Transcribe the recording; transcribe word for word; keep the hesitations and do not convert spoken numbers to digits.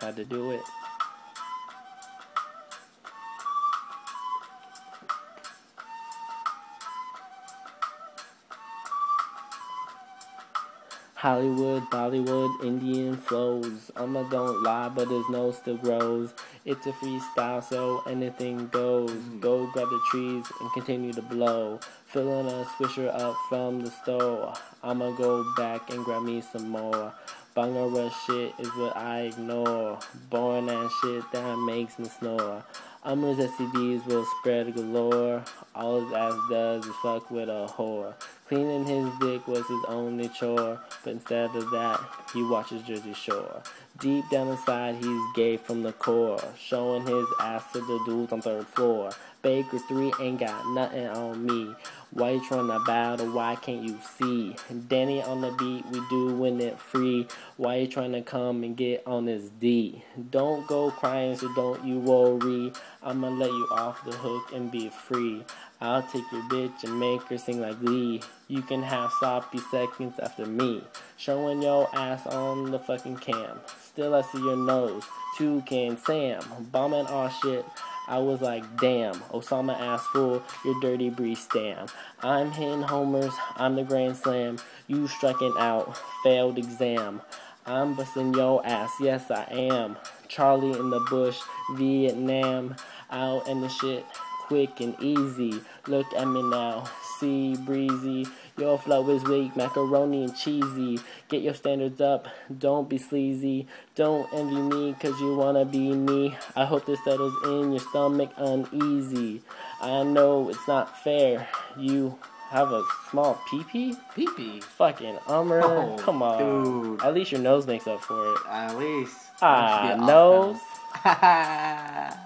Had to do it. Hollywood, Bollywood, Indian flows. I'ma don't lie, but his nose still grows. It's a freestyle, so anything goes. Go grab the trees and continue to blow. Filling a swisher up from the store. I'ma go back and grab me some more. Bangara shit is what I ignore. Boring ass shit that makes me snore. Ummer's S T Ds will spread galore. All his ass does is fuck with a whore. Cleaning his dick was his only chore, but instead of that, he watches Jersey Shore. Deep down inside, he's gay from the core, showing his ass to the dudes on third floor. Baker three ain't got nothing on me. Why you trying to battle? Why can't you see? Danny on the beat, we doing it free. Why you trying to come and get on this D? Don't go crying, so don't you worry. I'ma let you off the hook and be free. I'll take your bitch and make her sing like Glee. You can have sloppy seconds after me. Showing your ass on the fucking cam. Still I see your nose. Toucan Sam. Bombing all shit. I was like, damn, Osama ass fool, you're dirty breeze stam. I'm hitting homers, I'm the grand slam. You striking out, failed exam. I'm busting your ass, yes I am. Charlie in the bush, Vietnam. Out in the shit, quick and easy. Look at me now, see breezy. Your flow is weak, macaroni and cheesy. Get your standards up, don't be sleazy. Don't envy me, cause you wanna be me. I hope this settles in your stomach uneasy. I know it's not fair, you have a small pee-pee? Pee-pee? Fucking Ummer, Oh, come on. dude. At least your nose makes up for it. At least. Ah, nose?